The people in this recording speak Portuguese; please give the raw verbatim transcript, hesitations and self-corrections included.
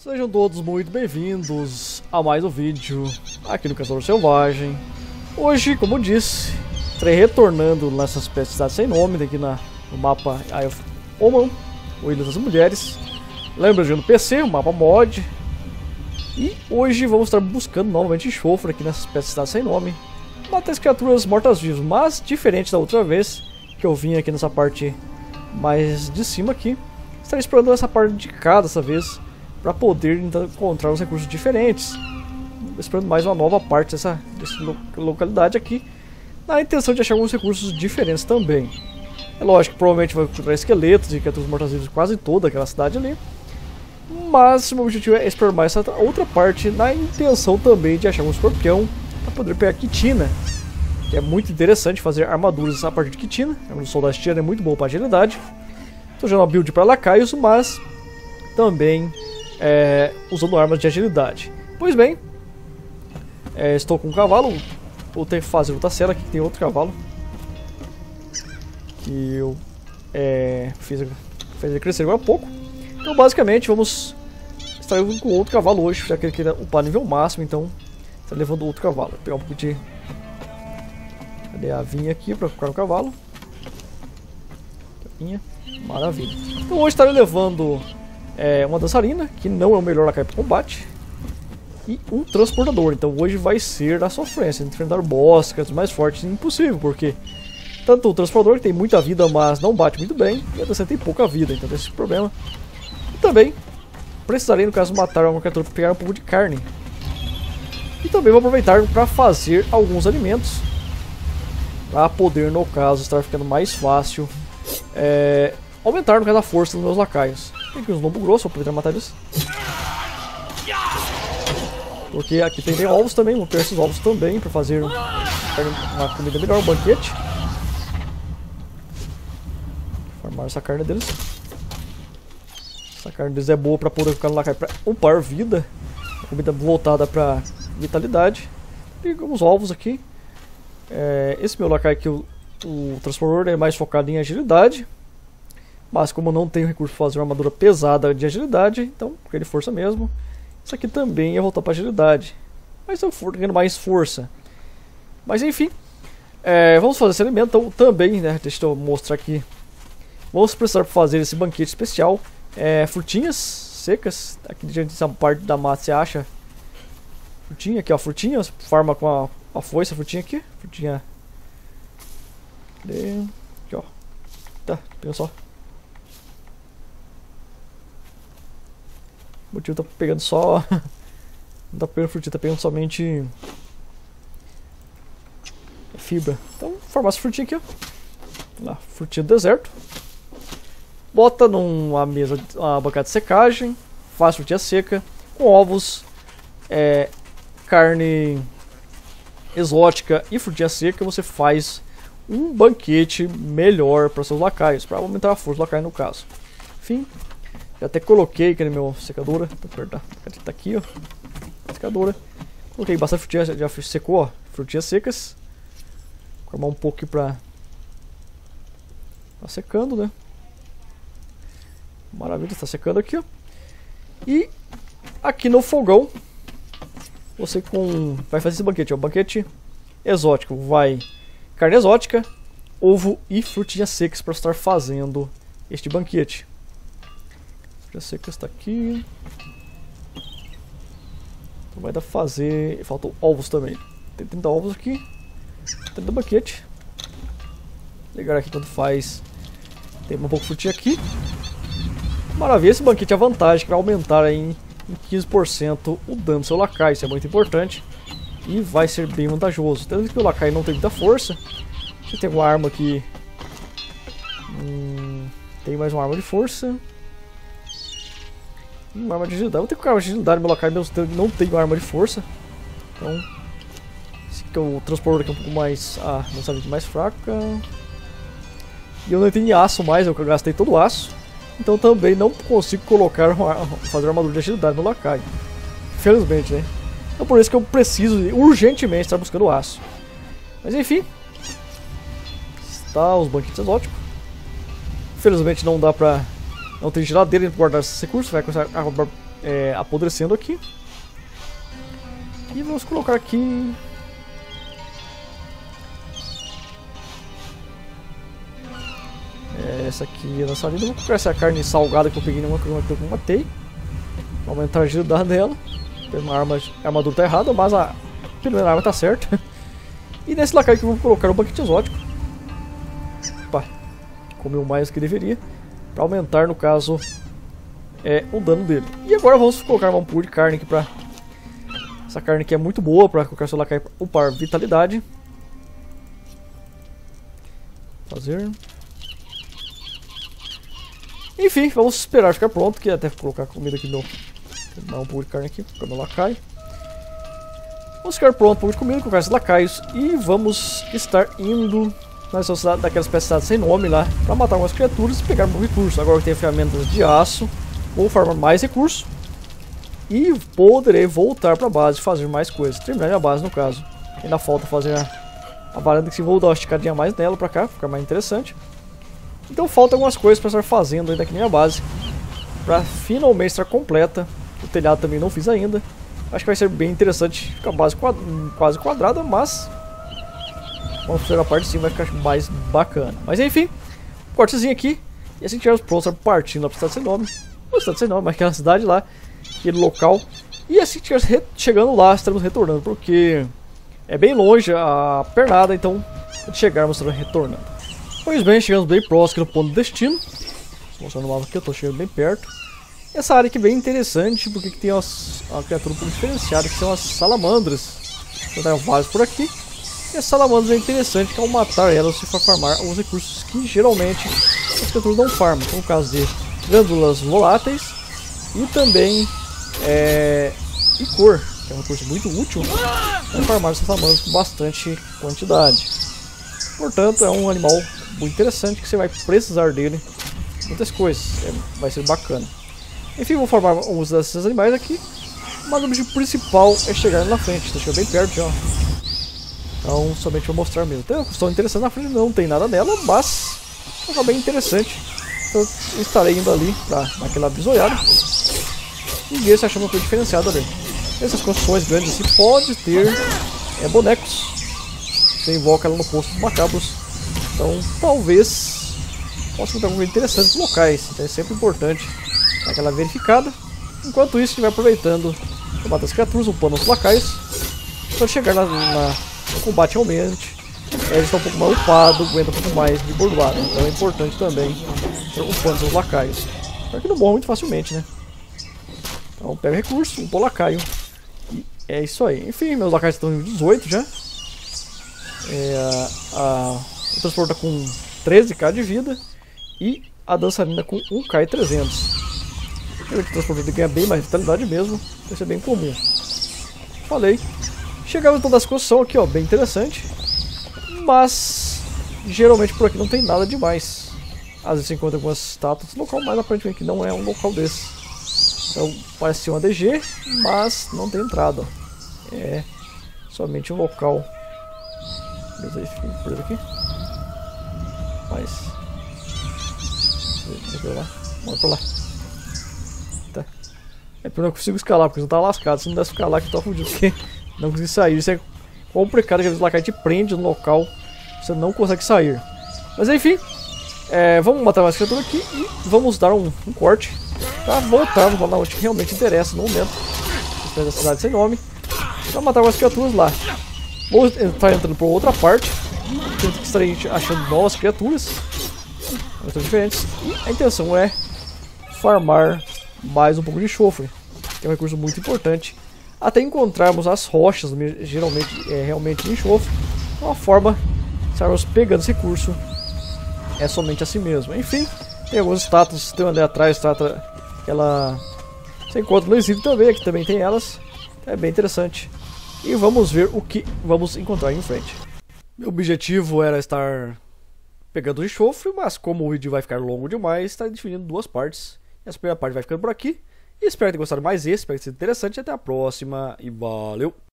Sejam todos muito bem-vindos a mais um vídeo aqui no Caçador Selvagem. Hoje, como eu disse, estarei retornando nessa espécie de cidade sem nome, aqui na, no mapa Isle of Oman, ou Ilha das Mulheres. Lembra de no P C, o mapa mod. E hoje vamos estar buscando novamente enxofre aqui nessa espécie de cidade sem nome. Matar as criaturas mortas-vivas, mas diferente da outra vez que eu vim aqui nessa parte mais de cima aqui. Estarei explorando essa parte de cá dessa vez, para poder então, encontrar uns recursos diferentes, explorando mais uma nova parte dessa, dessa localidade aqui, na intenção de achar alguns recursos diferentes também. É lógico que provavelmente vai encontrar esqueletos e criaturas mortas-vivas quase toda aquela cidade ali, mas o meu objetivo é explorar mais essa outra parte, na intenção também de achar um escorpião para poder pegar quitina, que é muito interessante fazer armaduras a partir de quitina. A armadura do soldado é muito boa para agilidade. Estou jogando uma build para lacaios, mas também É, usando armas de agilidade. Pois bem, é, estou com um cavalo. Vou ter que fazer outra cela aqui, que tem outro cavalo que eu é, fiz, fiz ele crescer agora há pouco. Então basicamente vamos estar com outro cavalo hoje, já que ele queria upar nível máximo. Então está levando outro cavalo. Vou pegar um pouco de Cadê a vinha aqui para colocar no cavalo. Vinha. Maravilha. Então hoje estarei levando É uma dançarina, que não é o melhor lacaio para combate, e um transportador. Então hoje vai ser a sofrência, enfrentar boss, criaturas mais fortes, impossível, porque tanto o transportador, que tem muita vida, mas não bate muito bem, e a dançarina tem pouca vida, então tem esse problema. E também precisarei, no caso, matar uma criatura para pegar um pouco de carne. E também vou aproveitar para fazer alguns alimentos, para poder, no caso, estar ficando mais fácil, é, aumentar, no caso, a força dos meus lacaios. Tem aqui uns lombo grosso, vou aproveitar matar eles. Porque aqui tem, tem ovos também, vou pegar esses ovos também para fazer uma comida melhor, um banquete. Formar essa carne deles. Essa carne deles é boa para poder ficar no lacaio para upar vida. Uma comida voltada para vitalidade. E alguns ovos aqui. É, esse meu lacaio aqui, o, o transportador, é mais focado em agilidade. Mas como eu não tenho recurso para fazer uma armadura pesada de agilidade, então porque ele força mesmo. Isso aqui também ia voltar para agilidade, mas eu for ganhando mais força. Mas enfim, é, vamos fazer esse alimento então, também, né? Deixa eu mostrar aqui. Vamos precisar fazer esse banquete especial. É, frutinhas secas. Aqui diante dessa parte da mata você acha frutinha aqui, ó, frutinha. Você farma com a, a foice, a frutinha aqui. Frutinha. Cadê? Aqui, ó. Tá, pega só. O tio tá pegando só. Não tá pegando frutinha, tá pegando somente fibra. Então, formar essa frutinha aqui, ó. Lá, frutinha do deserto. Bota numa mesa, uma bancada de secagem. Faz frutinha seca. Com ovos, é, carne exótica e frutinha seca. Você faz um banquete melhor para seus lacaios, para aumentar a força do lacaio no caso. Enfim. Já até coloquei aqui na minha secadora. Tá aqui, ó. Secadora. Coloquei bastante frutinha, já secou, ó. Frutinhas secas. Vou armar um pouco aqui pra. Tá secando, né? Maravilha, está secando aqui, ó. E aqui no fogão, você com. Vai fazer esse banquete, ó. Banquete exótico. Vai carne exótica, ovo e frutinhas secas para estar fazendo este banquete. Já sei que está aqui. Então vai dar pra fazer. Faltam ovos também. Tem trinta ovos aqui. trinta banquete. Ligar aqui quando faz. Tem um pouco de frutinha aqui. Maravilha, esse banquete é a vantagem que vai aumentar aí em quinze por cento o dano do seu lacaio. Isso é muito importante. E vai ser bem vantajoso. Tanto que o lacaio não tem muita força. Você tem uma arma aqui. Hum, tem mais uma arma de força. Uma arma de agilidade. Vou ter que colocar arma de agilidade no meu lacaio, mesmo que não tenho arma de força. Então, esse aqui é o transportador aqui é um pouco mais. Ah, nossa vida mais fraca. E eu não tenho aço mais, eu gastei todo o aço. Então também não consigo colocar uma, fazer uma armadura de agilidade no lacaio. Infelizmente, né? Então por isso que eu preciso urgentemente estar buscando aço. Mas enfim. Está os banquetes exóticos. Infelizmente não dá pra. Não tem geladeira para guardar esses recursos, vai começar a é, apodrecendo aqui. E vamos colocar aqui... É, essa aqui é nossa linda. Vou colocar essa carne salgada que eu peguei numa que eu matei. Vou aumentar a agilidade dela. A arma, a armadura tá errada, mas a primeira arma tá certa. E nesse lacaio que eu vou colocar um banquete exótico. Opa, comeu mais do que deveria. Para aumentar, no caso, é, o dano dele. E agora vamos colocar uma pool de carne aqui pra... Essa carne aqui é muito boa para colocar seu lacaio para upar vitalidade. Fazer... Enfim, vamos esperar ficar pronto, que até vou colocar comida aqui no... Dar um pouco de carne aqui para meu lacaio. Vamos ficar pronto, um pouco de comida, colocar esses lacaios. E vamos estar indo na sociedade daquelas peças sem nome lá, para matar algumas criaturas e pegar um recurso. Agora que tem ferramentas de aço, vou farmar mais recursos. E poderei voltar para a base e fazer mais coisas. Terminar minha base no caso. Ainda falta fazer a, a varanda, que se vou dar uma esticadinha mais nela para cá, ficar mais interessante. Então falta algumas coisas para estar fazendo ainda aqui na minha base, para finalmente estar completa. O telhado também não fiz ainda. Acho que vai ser bem interessante. Fica a base quad quase quadrada, mas vamos fazer a parte de cima, vai ficar mais bacana. Mas enfim, um cortezinho aqui. E assim que tivermos prontos, partindo lá para a cidade sem nome. Não cidade sem nome, mas aquela cidade lá, aquele local. E assim que estivermos chegando lá, estaremos retornando, porque é bem longe a pernada, então quando chegarmos estaremos retornando. Pois bem, chegamos bem próximo do ponto de destino. Mostrando o mapa aqui, eu estou chegando bem perto. Essa área aqui é bem interessante, porque aqui tem umas, uma criatura um pouco diferenciada, que são as salamandras. Vou dar vários por aqui. E as salamandras é interessante, que ao matar elas você for farmar alguns recursos que geralmente as criaturas não farmam. Como no caso de glândulas voláteis e também é, icor, que é um recurso muito útil para farmar essas salamandras com bastante quantidade. Portanto, é um animal muito interessante que você vai precisar dele. Muitas coisas, é, vai ser bacana. Enfim, vou formar alguns desses animais aqui, mas o objetivo principal é chegar lá na frente. Estou chegando bem perto já. Então, somente vou mostrar mesmo. Tem uma questão interessante na frente, não tem nada nela, mas é bem interessante. Então, eu estarei indo ali para naquela bisoiada e ver se achamos uma coisa diferenciada ali. Essas construções grandes assim pode ter é, bonecos. Você invoca ela no posto dos macabros. Então, talvez possa encontrar alguma coisa interessante nos locais. Então, é sempre importante dar aquela verificada. Enquanto isso, a gente vai aproveitando para matar as criaturas, upando os lacaios. Para chegar na, na, no combate realmente. Eles estão um pouco mais upados, aguenta um pouco mais de bordoada. Então é importante também ir upando seus lacaios. Só que não morre muito facilmente, né? Então pega recurso, upa o lacaio. E é isso aí. Enfim, meus lacaios estão em dezoito já. É, a, o transporte está com treze k de vida. E a dançarina com um k e trezentos. O transporte ganha bem mais vitalidade mesmo. Isso é bem comum. Falei. Chegamos então da construção aqui, ó, bem interessante. Mas geralmente por aqui não tem nada demais. Às vezes você encontra algumas estátuas no local, mas aparentemente não é um local desse. Então parece ser um A D G, mas não tem entrada. É somente um local. Beleza, aí fiquei preso aqui. Mas. Deixa eu lá. Bora pra lá. Tá. É porque eu não consigo escalar, porque eu não tava lascado. Se não desse escalar aqui, tô fudido. Porque não consegui sair. Isso é complicado, que às vezes o lacaio te prende no local. Você não consegue sair. Mas enfim. É, vamos matar mais criatura aqui e vamos dar um, um corte para voltarmos lá onde realmente interessa no momento. Da cidade sem nome. Para matar mais criaturas lá. Vou estar entrando por outra parte. Que estarei achando novas criaturas. Diferentes. E a intenção é farmar mais um pouco de enxofre. Que é um recurso muito importante. Até encontrarmos as rochas, geralmente é realmente enxofre. Uma forma de estarmos pegando esse recurso. É somente assim mesmo. Enfim, tem alguns status. Tem uma ali atrás, trata ela. Você encontra no exílio também. Aqui também tem elas. É bem interessante. E vamos ver o que vamos encontrar em frente. Meu objetivo era estar pegando o enxofre, mas como o vídeo vai ficar longo demais, está dividindo em duas partes. Essa primeira parte vai ficando por aqui. E espero ter gostado mais desse, espero que seja interessante. Até a próxima e valeu!